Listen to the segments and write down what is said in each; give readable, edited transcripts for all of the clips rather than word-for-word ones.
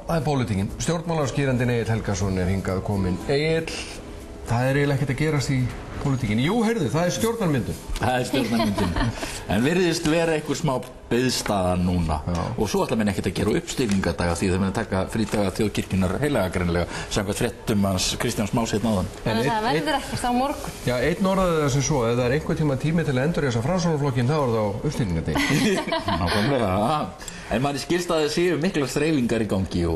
það pólitíkin. Stjórnmálaskýrandinn Egill Helgason hingað kominn. Egill, það eiginlega ekkert að gerast í pólitíkin. Jú, heyrðu, það stjórnarmyndun. Það stjórnarmyndun. En virðist vera einhver smá biðstaða núna. Já. Og svo ætla menn ekkert að gera uppstilningadaga því það menn að taka frídaga þjóðkirkjunnar heilaga greinilega samkvæmt fréttum hans Kristjáns Más hérna áðan. Þannig að það verður ekkert á morgun. Já, einn orðaði það sem svo, ef það einhver tíma tími til að endurreisa Framsóknarflokkinn, þá það á uppstilningadegi. Nákvæmlega. En manni skilst að það séu miklar þreifingar í gangi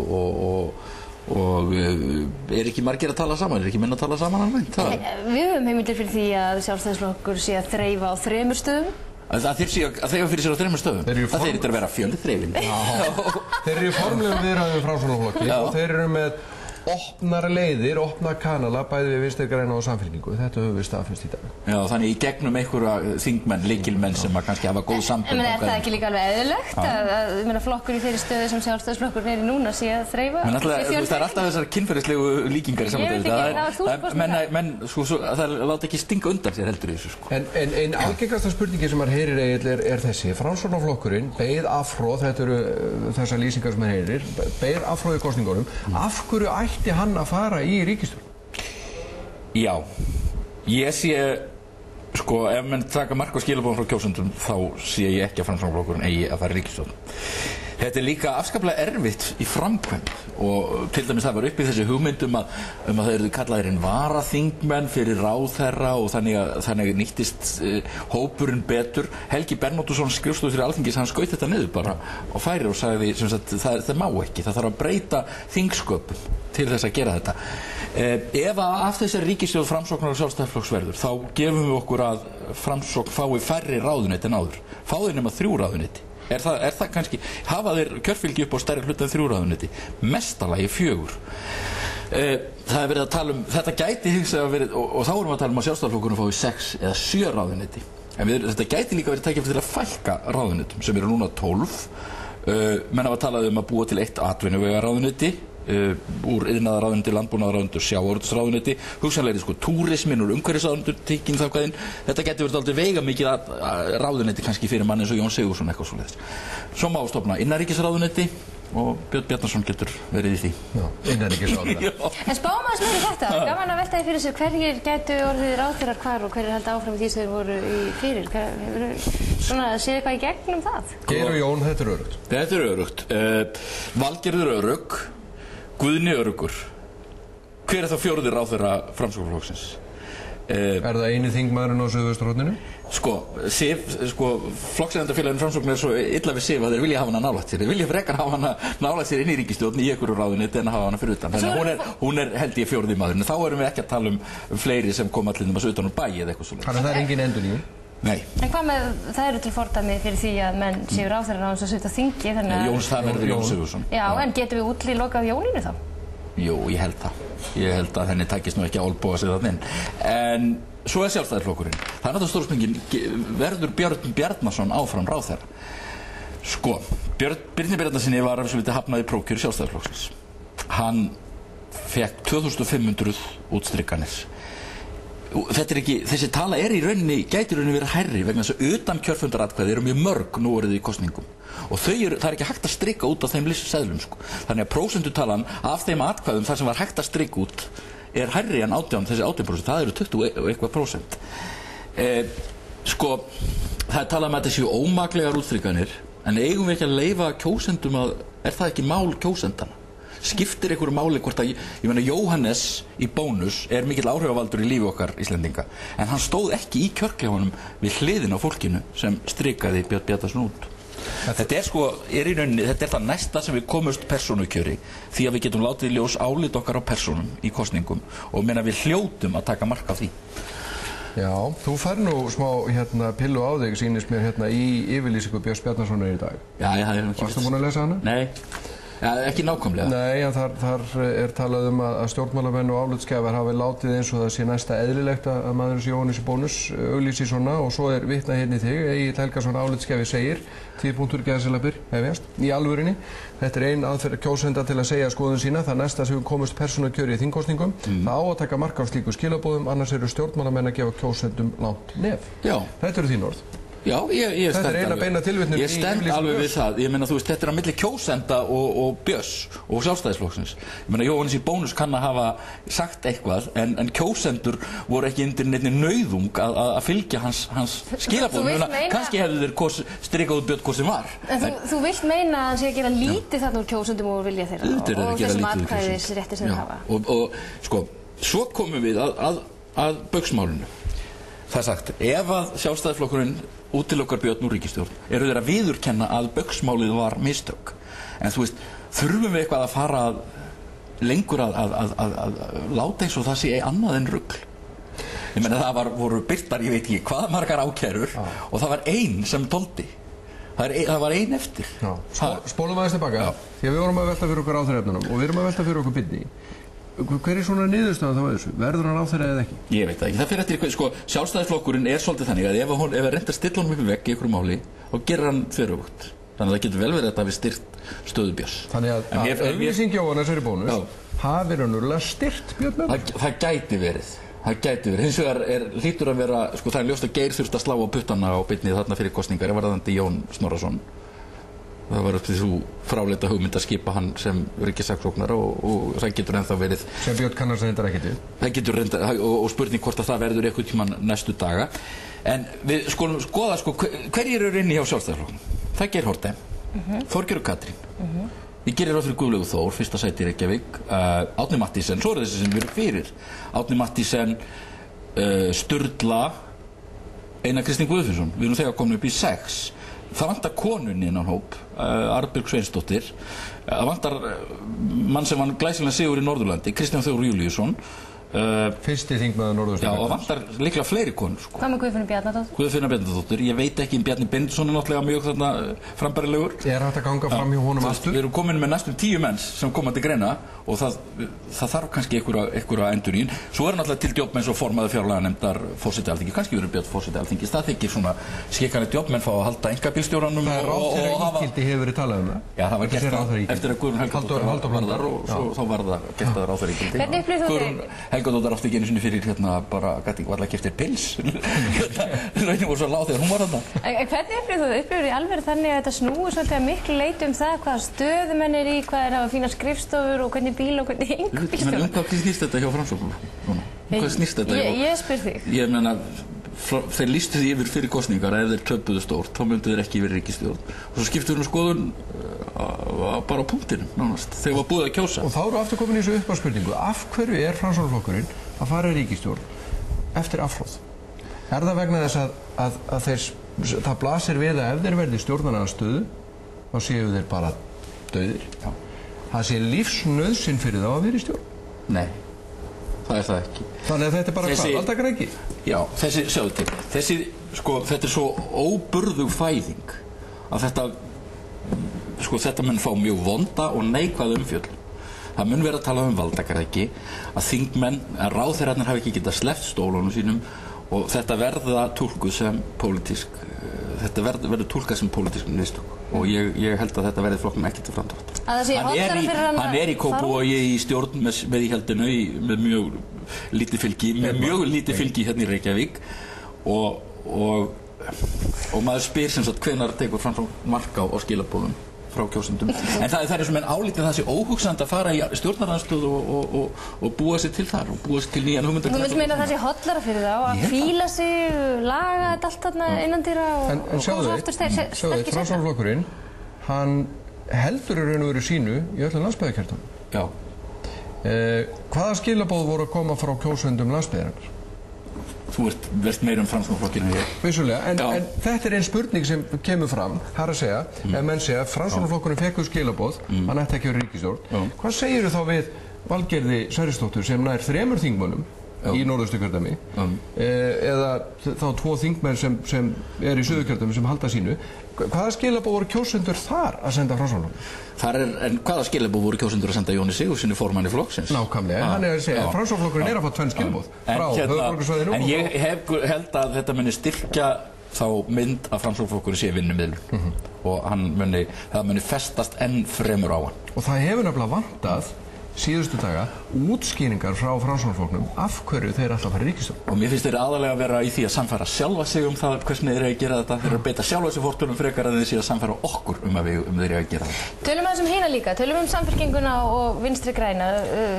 og ekki margir að tala saman, ekki menn að tala saman almennt? Við höfum heimildir fyrir því að Sjálfstæðisflokkur sé að þreifa á 3 stöðum. Það þeir sé að þreifa fyrir sér á 3 stöðum? Það þeir að vera fjölþreifin. Þeir eru í formlegum viðræðum Framsóknarflokki og þeir eru með opnar leiðir, opnar kanala bæði við Vinstri-græna og Samfylkingu. Þetta höfum við staðfest í dag. Já, þannig í gegnum einhverja þingmenn, lykilmenn sem að kannski hafa góð sambönd. En er það ekki líka alveg eðlilegt að flokkur í þeirri stöðu sem Sjálfstæðisflokkur er í núna sé að þreifa? Það er alltaf þessar kynferðislegu líkingar í samvættu. Menn, það láta ekki stinga undan sér heldur í þessu, sko. En algengasta spurningi sem maður heyrir Egill er þessi. Framsóknarflokkurinn beið afhroð, þetta eru þessar lýsingar sem maður heyrir, beið afhroð í kosningunum. Af hverju ætti hann að fara í ríkisstjórn? Já, ég sé, sko, ef menn taka mark á skilaboðum frá kjósendum, þá sé ég ekki að Framsóknarflokkurinn eigi að fara í ríkisstjórn. Þetta er líka afskaplega erfitt í framkvæmd og til dæmis það var uppi þessi hugmynd að það eru kallaðir inn varaþingmenn fyrir ráðherra og þannig nýttist hópurinn betur. Helgi Bernódusson, skrifstofustjóri fyrir Alþingis, hann skaut þetta niður bara á færi og sagði sem sagt, það má ekki, það þarf að breyta þingsköpum til þess að gera þetta. Ef af þessari ríkisstjórn Framsóknar og Sjálfstæðisflokks verður, þá gefum við okkur að Framsókn fái færri ráðuneyti en áður. Fáðu nema 3 ráðuneyti. Er það kannski, hafa þeir kjörfylgi upp á stærri hluta en 3 ráðuneyti, mestalagi 4. Það er verið að tala um, þetta gæti hins vegar verið, og þá erum við að tala um að Sjálfstæðisflokkurinn fái 6 eða 7 ráðuneyti. En þetta gæti líka verið tækifæri til að fækka ráðuneytum sem eru núna 12. Menn hafa talað um að búa til 1 atvinnuvegaráðuneyti, úr iðnaðarráðuneyti, landbúnaðarráðuneyti og sjávarútvegsráðuneyti, hugsanlega sko túrisminn úr umhverfisráðuneyti tekinn þákvæðin. Þetta getur verið aldrei veigamikið ráðuneyti kannski fyrir mann eins og Jón Sigurðsson eitthvað svoleiðis. Svo má stofna innanríkisráðuneyti og Björn Bjarnason getur verið í því. Já, innanríkisráðuneyti. En spáum aðeins meira í þetta. Gaman að velta því fyrir sig hverjir gætu orðið ráðherrar hvar og hverjir halda áfram í því sem þeir voru fyrir. Svona séð eitthvað í gegnum það? Geir og Jón, þetta er öruggt. Þetta er öruggt. Valgerður örugg, Guðni öruggur. Hver er þá 4. ráðherra Framsóknarflokksins? Er það eini þingmaðurinn á Suðvesturhorninu? Flokkseigendafélaginu Framsókn er svo illa við Sif að þeir vilja hafa hana nálægt sér. Þeir vilja frekar hafa hana nálægt sér inn í ríkisstjórn í einhverju ráðuneyti en að hafa hana fyrir utan. Þannig að hún er held ég 4. maðurinn. Þá erum við ekki að tala um fleiri sem koma allir um að utan úr bæ eða eitthvað svoleiðis. Þannig að það er engin endurnýjun? Nei. En hvað með, það eru til fordæmi fyrir því að menn séu ráðherrar á þess að sitja á þingi, þannig að... Það verður Jón Sigurðsson. Já, en getum við útilokað Jónínu þá? Jú, ég held það. Ég held að henni takist nú ekki að olbúa sig þarna inn. En svo er Sjálfstæðisflokkurinn. Það er náttúrulega stóra spurningin, verður Björn Bjarnason áfram ráðherra? Sko, Birni Bjarnasyni var að hafnaði prófkjör Sjálfstæðisflokksins. Hann fekk 2500 útstrikkanir. Þessi tala er í rauninni, gæti í rauninni verið hærri vegna þess að utan kjörfundaratkvæði eru mjög mörg nú orðið í kosningum og það er ekki hægt að strika út af þeim seðlum sko. Þannig að prósentutalan af þeim atkvæðum þar sem var hægt að strika út er hærri en 18, þessi 18%, það eru 20 og eitthvað prósent. Sko, það er talað um að þetta séu ómaklegar útstrikkanir en eigum við ekki að leyfa kjósendum að, er það ekki mál kjósendana? Skiptir einhverju máli hvort að, ég meina Jóhannes í Bónus er mikill áhrifavaldur í lífi okkar Íslendinga en hann stóð ekki í kjörklefanum við hliðin á fólkinu sem strikaði Björn Bjarnason út. Þetta er sko, í rauninni, þetta er það næsta sem við komumst persónukjöri því að við getum látið í ljós álit okkar á persónum í kosningum og meina við hljótum að taka mark á því. Já, þú fær nú smá pillu á þig sýnist mér í yfirlýsingu Björns Bjarnasonar í dag. Já, það er ekki. Varstu búin að lesa hana? Nei. Ja, ekki nákvæmlega. Nei, en þar er talað um að stjórnmálamenn og álitsgjafar hafi látið eins og það sé næsta eðlilegt að maðurins Jóhannes í Bónus auglýsi svona og svo er vitnað hérna í þig. Egill Helgason álitsgjafi segir, 10 gæðsalapir, hefjast, í alvörinni. Þetta er ein aðferð kjósenda til að segja skoðun sína. Það næsta sem við komumst persónukjöri í þingkosningum. Það á að taka mark á slíku skilabóðum, annars eru stjórnmálamenn að gefa kjósendum langt nef. Já. Þetta eru þín orð. Já, ég Þetta er eina beina tilvitnun Ég stend alveg við það. Ég meina, þú veist, þetta er á milli kjósenda og Björns og Sjálfstæðisflokksins. Ég meina, Jóhannes í Bónus kann að hafa sagt eitthvað, en kjósendur voru ekki undir neinni nauðung að fylgja hans skilaboðum. Kannski hefðu þeir strikað út Björn hvort sem var. En þú vilt meina að hann sé að gera lítið þarna úr kjósendum og vilja þeirra og þessum atkvæðisrétti sem þeir hafa. Og sko, svo komum við að Baugsmálinu. Það er sagt, ef að Sjálfstæðisflokkurinn útilokar Björn úr ríkisstjórn, eru þeir að viðurkenna að Baugsmálið var mistök. En þú veist, þurfum við eitthvað að fara lengur að láta eins og það sé annað en rugl. Ég meina, voru birtar, ég veit ekki hvað margar ákærur og það var ein sem tóldi. Það var ein eftir. Spólum aðeins tilbaka, því að við vorum að velta fyrir okkur áþreifanum og við erum að velta fyrir okkur byrni. Hver er svona niðurstaðan þá þessu? Verður hann ráðherra eða ekki? Ég veit það ekki. Það fyrir eftir, sko, Sjálfstæðisflokkurinn er svolítið þannig að ef hann reyndar að stilla honum upp í vegg í einhverju máli, þá gerir hann þveröfugt. Þannig að það getur vel verið að það hafi styrkt stöðu Björns. Þannig að auglýsing Jóhannesar í Bónus hafi raunverulega styrkt Björn Björns? Það gæti verið. Það gæti verið. Hins vegar hlýtur að vera, sko, það er ljóst að Geir þurfti að slá á puttana á beinni þarna fyrir kosningar, varðandi Jón Snorrason. Það var upp til þú fráleita hugmynd að skipa hann sem ríkissaksóknara og það getur ennþá verið sem Björn kannast reyndar ekkert við. Það getur reyndar og spurning hvort að það verður einhvern tímann næstu daga. En við skulum skoða hverjir eru inni hjá Sjálfstæðisflokknum. Það er Geir Haarde, Þorgerður Katrín. Ég gerir ráð fyrir Guðlaugu Þór, fyrsta sæti í Reykjavík, Árni Mathiesen, svo er þessi sem við erum fyrir. Árni Mathiesen, Sturla, Einar Kristín Guðfinnsson. Við erum þegar komin upp í 6. Það vantar konunni innan hóp, Arnbjörg Sveinsdóttir. Það vantar mann sem vann glæsilega sigur í Norðurlandi, Kristján Þór Júlíusson. Fyrsti þingmaður Norðurlandi. Já, og vantar líklega fleiri konur. Hvað með Guðfinnu Bjarnadóttur? Guðfinna Bjarnadóttur. Ég veit ekki Bjarni Benediktsson er náttúrulega mjög þarna frambærilegur. Er hægt að ganga fram hjá honum aftur? Við erum komin með næstum 10 menn sem koma til greina og það þarf kannski einhverja endurýn. Svo er náttúrulega til djóp eins og formaður fjárlaganefndar forseti Alþingis. Kannski verður Björn forseti Alþingis. Það þykir svona skikkanlegt djóp, menn fá að halda einkabílstjóranum og hafa hefur verið talað um það. Já, það var gert eftir að Guðrún Helgadóttir og þá var það gert að ráðherraígildi. Hvernig upplifir þú Guðrún Helgadóttir átti ekki einu sinni fyrir bara gæti ekki varla keyptir pils. Launin voru svo lág þegar hún var þarna. Hvernig upplifir í alveg þannig að þetta snúi svolítið að miklu leyti það hvaða stöðu menn er í, hvað er að hafa fína skrifstofur og hvernig bíl og hvernig einkabílstjórar? Hvað snýst þetta hjá Framsókn? Hvað snýst þetta? Ég spyr þig. Ég meina, þeir lýstu því yfir fyrir kosningar að ef þeir töpuðu stórt, þá myndu þeir ekki yfir ríkisstjórn. Og svo skiptu skoðun bara á punktinum, nánast, þegar var búið að kjósa. Og þá eru aftur komin í þessu uppáspurningu. Af hverju er Framsóknarflokkurinn að fara í ríkisstjórn eftir afhroð? Er það vegna þess að það blasir við að ef þeir verði stjórnarandsstöðu, þá séu þeir bara dauðir? Já. Það sé lífsnauðsyn fyrir þá að vera í stjórn? Nei, það er það ekki. Þannig að þetta er bara hvað, valdagræki? Já, sjáðu til. Þetta er svo óburðug fæðing að þetta mun fá mjög vonda og neikvæða umfjöllun. Það mun vera að tala um valdagræki, að þingmenn, að ráðherrarnir hafi ekki getað sleppt stólunum sínum og þetta verða túlkuð sem pólitísk, þetta verður túlkað sem pólitísk mistök og ég held að þetta verði flokknum ekki til framdráttar. Hann er í Kópavogi í stjórn með Íhaldinu með mjög lítið fylgi hérna í Reykjavík og maður spyr sem sagt hvenær tekur fram mark á skilaboðum frá kjósendum. En það er sem en álítið það sé óhugsandi að fara í stjórnarandstöðu og búa sér til þar og búa sér til nýjan hugmyndar. Þú myndir meina að það sé hollara fyrir þá að fíla sig, laga þetta allt þarna innandýra og koma aftur sterkir setna. Framsóknarflokkurinn, hann heldur í raun og veru sínu í öllum landsbyggðarkjörnum. Já. Hvaða skilaboð voru að koma frá kjósendum landsbyggðarinnar? Þú ert meira Framsóknarflokkinn en ég. Vissulega, en þetta er ein spurning sem kemur fram, það er að segja, ef menn segja að Framsóknarflokkurinn fekk ríkisstjórn, hann ætti ekki að vera ríkisstjórn. Hvað segirðu þá við Valgerði Sverrisdóttur sem nær 3 þingmönnum í Norðausturkjördæmi eða þá 2 þingmenn sem er í Suðurkjördæmi sem halda sínu? Hvaða skilaboð voru kjósendur þar að senda Framsóknarflokkurinn? En hvaða skilaboð voru kjósendur að senda Jóni Sigurðssyni formanni flokksins? Nákvæmlega, hann er að segja að Framsóknarflokkurinn er að fá 2 skilaboð frá höfuðborgarsvæðinu. En ég held að þetta muni styrkja þá mynd að Framsóknarflokkurinn sé vinnumiðlun og það muni festast enn fremur á hann. Og það hefur nefnilega vantað síðustu daga útskýringar frá Framsóknarflokknum af hverju þeir ætla að fara í ríkisstjórn. Og mér finnst þeir aðalega að vera í því að sannfæra sjálfa sig það hvernig þeir eiga að gera þetta. Þeir eru að beita sjálfa sig fórtunum frekar en þeir séu að sannfæra okkur þeir eiga að gera þetta. Tölum aðeins hina líka, tölum Samfylkinguna og Vinstri græna.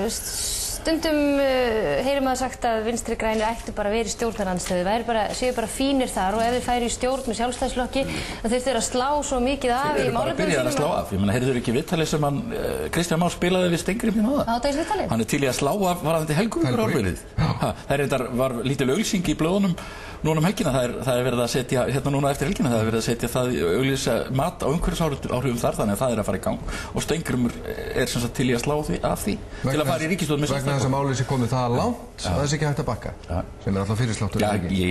Stundum heyrum maður sagt að Vinstri grænir ættu bara að vera í stjórnarandstöðu, séu bara fínir þar og ef þeir færi í stjórn með Sjálfstæðisflokki þá þurftu þeir að slá svo mikið af í málefnum sínum. Þeir eru bara byrjaðir að slá af. Ég meina, heyrðu ekki viðtalið sem Kristján Már spilaði við Steingríminn á það? Hádegisviðtalið? Hann til í að slá af varðandi Helguvíkurárverið. Það var lítil auglýsing í blöðunum núna helgina, það verið að setja hérna núna eftir helgina, það verið að setja það auglýsa mat á umhverfisáhrifum þar, þannig að það að fara í gang og Steingrímur sem sagt til í að slá af því til að fara í ríkisstjórn með vegna þess að málið sé komið það langt að það sé ekki hægt að bakka sem alltaf fyrirsláttur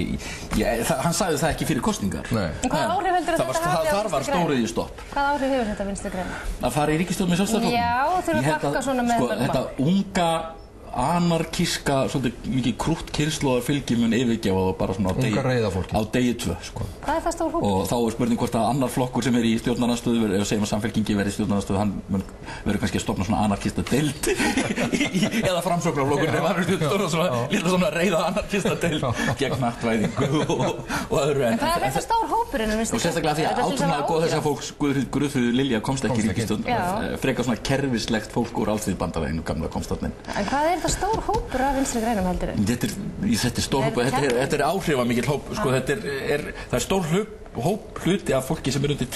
hann sagði það ekki fyrir kosningar. Hvaða áhrif heldur þetta hafi á þar var stóriðjustopp. Hvaða áhrif hefur þetta Vinstri græna? Að fara í ríkisstjórn með Sjálfstæðisflokknum? Já, þurfa að bakka svona með þetta unga anarkíska, svolítið mikið krútt kynslóðar fylgi mun yfirgefa það bara svona á degi 2 sko. Hvað er það stór hópur? Og þá spurning hvort að annar flokkur sem í stjórnarandstöðu, ef segjum að Samfylkingi verði í stjórnarandstöðu, hann verður kannski að stofna svona anarkista deild eða Framsóknarflokkur ef hann stofna svona reiða anarkista deild gegn hnattvæðingu og öðru. En hvað er þetta stór hópur? Og sérstaklega því að átrúnaði góð þessa fólks Guðfríður Lilja komst ekki í ríkisstjórn, frekar svona kerfislegt fólk úr Alþýðubandalaginu gamla komst þarna inn. En hvað er þetta stór hópur af Vinstri grænum heldur? Þetta er stór hópur, þetta er áhrifamikill hóp, sko, það er stór hluti af fólki sem undir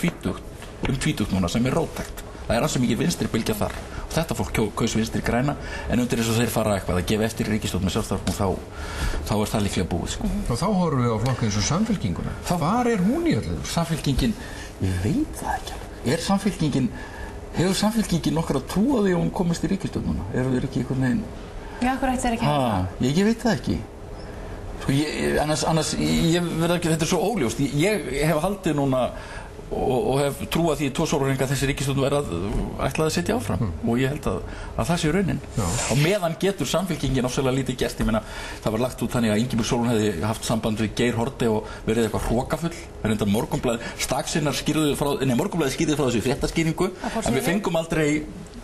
20 núna sem róttækt. Það ansi mikið vinstri bylgja þar og þetta fólk kaus Vinstri græna en undir þess að þeir fara eitthvað að gefa eftir í ríkisstjórn með Sjálfstæðisflokknum þá það líklega búið. Sko. Og þá horfum við á flokka eins og Samfylkinguna. Hvar hún í öllu? Samfylkingin, ég veit það ekki. Hefur Samfylkingin nokkar að trúa því að hún komist í ríkisstjórn núna? Eru þeir ekki einhvern veginn? Já, hvað ætti þeir ekki að hafa? Ég veit það ekki. Sko, annars ég verð ekki, þetta er svo óljóst. Ég hef haldið núna og hef trúað því 2 sólarhringa þessi ríkisstjórn ætlaði að setja áfram og ég held að það sé raunin. Og meðan getur Samfylkingin ofsalega lítið gert. Ég meina, það var lagt út þannig að Ingibjörg Sólrún hefði haft samband við Geir Haarde og verið eitthvað hrokafull. En Morgunblaðið Morgunblaðið skýrði frá þessu fréttaskýringu en við fengum aldrei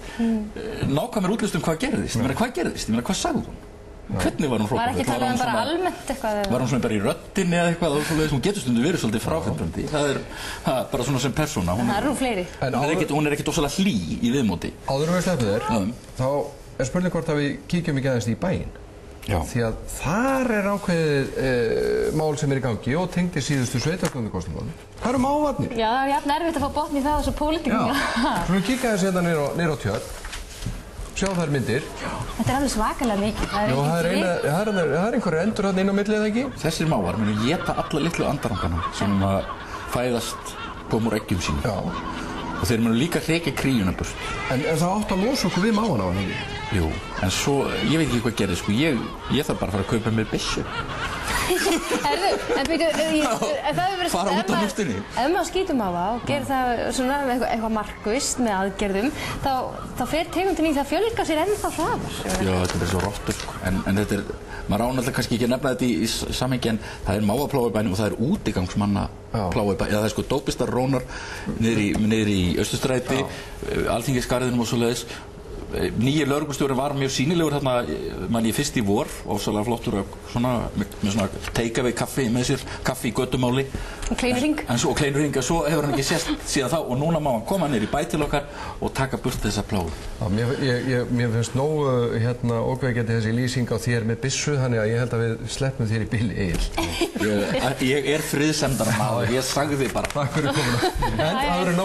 nákvæmur útlistum hvað gerðist. Hvað sagði hún? Hvernig var hún hrópað? Var ekki talað bara almennt eitthvað? Var hún svona bara í röddinni eða eitthvað og svoleiðis? Hún getur stundum verið svolítið fráhrindandi. Það er bara svona sem persóna. Það eru fleiri. Hún er ekkert ósala hlý í viðmóti. Áður við sleppum þér, þá er spurning hvort að við kíkjum ekki aðeins í bæinn. Því að þar er ákveðið mál sem í gangi og tengdi síðustu sveitarstjórnarkosningunum. Það eru mávarnir. Já, það er jafn erfitt að fá botn í það og svo pólitíkina. Svo við kíkja aðeins hérna niður á Tjörn. Sjá þær myndir. Þetta er alveg svakalega mikið. Það er einhverju endur hann inn á milli eða ekki? Þessir mávar munu éta alla litlu andarangana sem fæðast koma úr eggjum sínum. Og þeir munu líka hrekja kríuna burt. En það átt að losa okkur við mávan á hann, ekki? Jú, en svo, ég veit ekki hvað gerði, sko, ég þarf bara að fara að kaupa mér byssu. Herðu, en byrju, fara út á nóttinni. Ef maður skýtum á það og gerir það svona eitthvað markvisst með aðgerðum, þá fer tegundin í það fjölga sér ennþá hraðar. Já, þetta er svo rottur, sko. En þetta er, maður ánallega kannski ekki að nefna þetta í samhengi en það er mávapláfa í bænum og það er útigangsmanna pláfa í bænum. Eða það er sko dópistarrónar niður í Austurstræti, Alþingisgarðinum og svoleiðis. Nýji lögreglustjórinn var mjög sýnilegur þarna, mann ég fyrst í vor, ofsalega flottur með svona take-away kaffi með sér, kaffi í götumáli. Og kleinurring. Og kleinurring, og svo hefur hann ekki sést síðan þá og núna má hann koma niður í bæ til okkar og taka burt þessa pláfu. Mér finnst nógu ókveikjandi þessi lýsing á þér með byssu, þannig að ég held að við sleppum þér í bili Egill. Ég er friðsemdar maður, ég sagði því bara. Takk fyrir komuna.